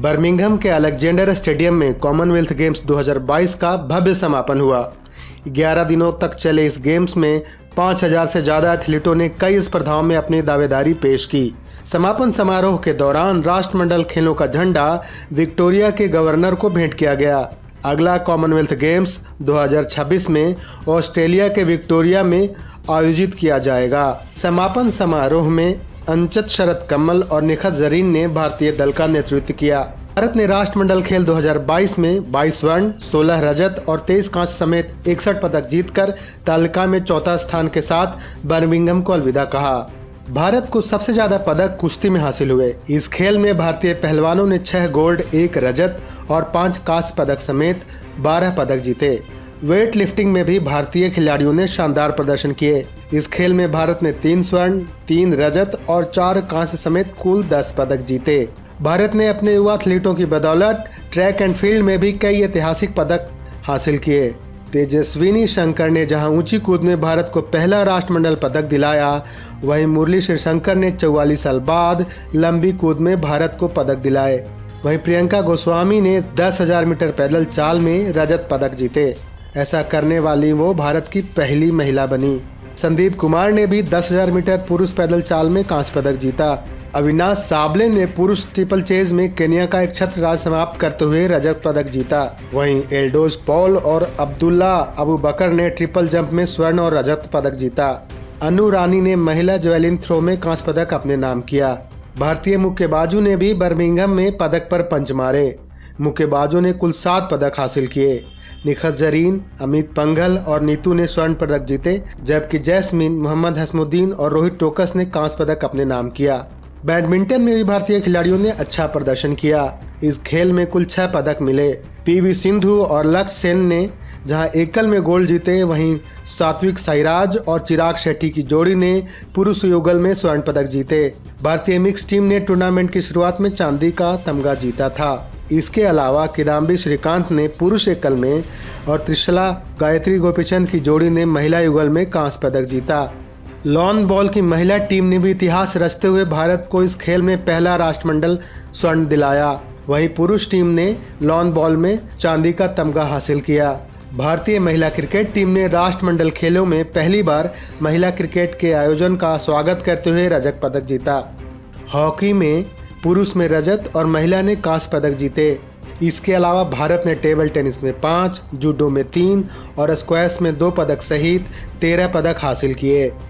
Birmingham के Alexander stadium में Commonwealth games 2022 का भव्य समापन हुआ। 11 दिनों तक चले इस गेम्स में 5000 से ज़्यादा एथलीटों ने कई स्पर्धाओं में अपनी दावेदारी पेश की। समापन समारोह के दौरान राष्ट्रमंडल खेलों का झंडा विक्टोरिया के गवर्नर को भेंट किया गया। अगला कॉमनवेल्थ गेम्स 2026 में ऑस्ट्रेलिया के विक्टोरिया में आयोजित किया जाएगा। समापन समारोह में अंचत शरद कमल और निखत जरीन ने भारतीय दल का नेतृत्व किया। भारत ने राष्ट्रमंडल खेल 2022 में 22 स्वर्ण, 16 रजत और 23 कांस्य समेत 61 पदक जीतकर तालिका में चौथा स्थान के साथ बर्मिंघम को अलविदा कहा। भारत को सबसे ज्यादा पदक कुश्ती में हासिल हुए। इस खेल में भारतीय पहलवानों ने 6 गोल्ड, 1 रजत और 5 कांस्य पदक समेत 12 पदक जीते। वेट लिफ्टिंग में भी भारतीय खिलाड़ियों ने शानदार प्रदर्शन किए। इस खेल में भारत ने 3 स्वर्ण, 3 रजत और 4 कांस्य समेत कुल 10 पदक जीते। भारत ने अपने युवा एथलीटों की बदौलत ट्रैक एंड फील्ड में भी कई ऐतिहासिक पदक हासिल किए। तेजस्विनी शंकर ने जहां ऊंची कूद में भारत को पहला राष्ट्रमंडल पदक दिलाया, वहीं मुरली श्रीशंकर ने 44 साल बाद लंबी कूद में भारत को पदक दिलाए। वहीं प्रियंका गोस्वामी ने 10,000 मीटर पैदल चाल में रजत पदक जीते। ऐसा करने वाली वो भारत की पहली महिला बनी। संदीप कुमार ने भी 10,000 मीटर पुरुष पैदल चाल में कांस्य पदक जीता। अविनाश साबले ने पुरुष ट्रिपल चेज में केन्या का एक छत्र राज समाप्त करते हुए रजत पदक जीता। वहीं एल्डोज पॉल और अब्दुल्ला अबू बकर ने ट्रिपल जंप में स्वर्ण और रजत पदक जीता। अनु रानी ने महिला जैवलिन थ्रो में कांस्य पदक अपने नाम किया। भारतीय मुक्केबाजों ने भी बर्मिंघम में पदक पर पंच मारे। मुक्केबाजों ने कुल 7 पदक हासिल किए। निखत जरीन, अमित पंघल और नीतू ने स्वर्ण पदक जीते, जबकि जैस्मिन, मोहम्मद हसमुद्दीन और रोहित टोकस ने कांस्य पदक अपने नाम किया। बैडमिंटन में भी भारतीय खिलाड़ियों ने अच्छा प्रदर्शन किया। इस खेल में कुल 6 पदक मिले। पीवी सिंधु और लक्ष्य सेन ने जहां एकल में गोल्ड जीते, वहीं सात्विक साईराज और चिराग शेट्टी की जोड़ी ने पुरुष युगल में स्वर्ण पदक जीते। भारतीय मिक्स टीम ने टूर्नामेंट की शुरुआत में चांदी का तमगा जीता था। इसके अलावा किदाम्बी श्रीकांत ने पुरुष एकल में और त्रिशला गायत्री गोपीचंद की जोड़ी ने महिला युगल में कांस्य पदक जीता। लॉन बॉल की महिला टीम ने भी इतिहास रचते हुए भारत को इस खेल में पहला राष्ट्रमंडल स्वर्ण दिलाया। वहीं पुरुष टीम ने लॉन बॉल में चांदी का तमगा हासिल किया। भारतीय महिला क्रिकेट टीम ने राष्ट्रमंडल खेलों में पहली बार महिला क्रिकेट के आयोजन का स्वागत करते हुए रजत पदक जीता। हॉकी में पुरुष में रजत और महिला ने कांस्य पदक जीते। इसके अलावा भारत ने टेबल टेनिस में 5, जूडो में 3 और स्क्वैश में 2 पदक सहित 13 पदक हासिल किए।